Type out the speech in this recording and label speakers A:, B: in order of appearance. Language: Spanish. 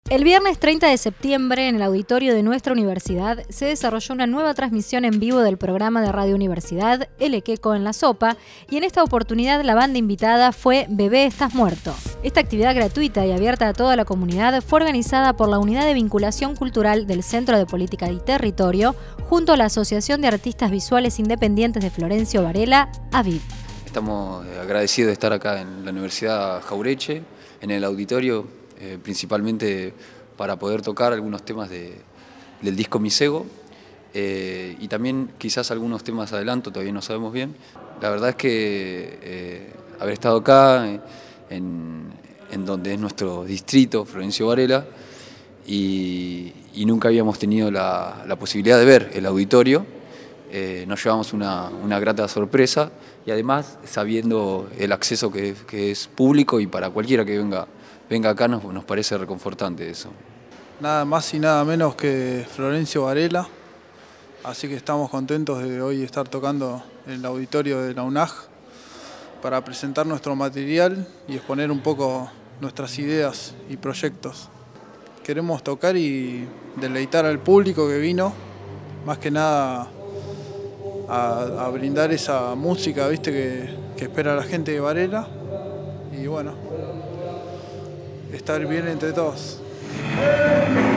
A: El viernes 30 de septiembre, en el auditorio de nuestra universidad, se desarrolló una nueva transmisión en vivo del programa de Radio Universidad, El Queco en la Sopa, y en esta oportunidad la banda invitada fue Bebé Estás Muerto. Esta actividad gratuita y abierta a toda la comunidad fue organizada por la Unidad de Vinculación Cultural del Centro de Política y Territorio, junto a la Asociación de Artistas Visuales Independientes de Florencio Varela, AVIV.
B: Estamos agradecidos de estar acá en la Universidad Jauretche, en el auditorio, principalmente para poder tocar algunos temas del disco Misego y también quizás algunos temas adelanto, todavía no sabemos bien. La verdad es que haber estado acá, en donde es nuestro distrito, Florencio Varela, y nunca habíamos tenido la posibilidad de ver el auditorio, nos llevamos una grata sorpresa y además sabiendo el acceso que es público y para cualquiera que venga acá nos parece reconfortante eso.
C: Nada más y nada menos que Florencio Varela, así que estamos contentos de hoy estar tocando en el auditorio de la UNAJ para presentar nuestro material y exponer un poco nuestras ideas y proyectos. Queremos tocar y deleitar al público que vino, más que nada a brindar esa música, ¿viste? que espera la gente de Varela, y bueno, estar bien entre todos.